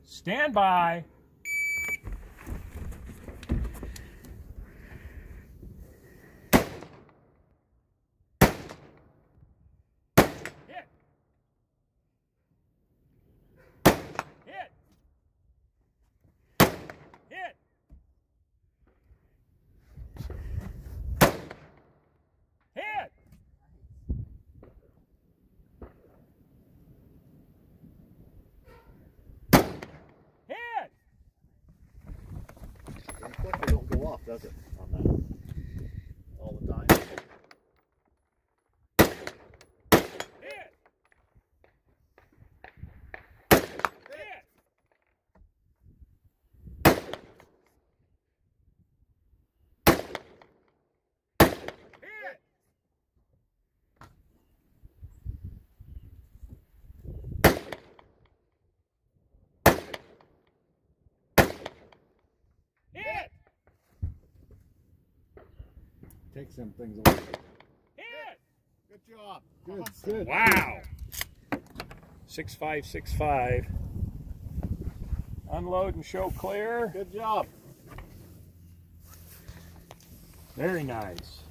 Stand by. Hit. Hit. Hit. Hit. Hit. It don't go off, does it? On that. All the time. Hit. Hit. Hit. Hit. Take some things away. Hit. Good job. Good, good. Wow. 6565. Unload and show clear. Good job. Very nice.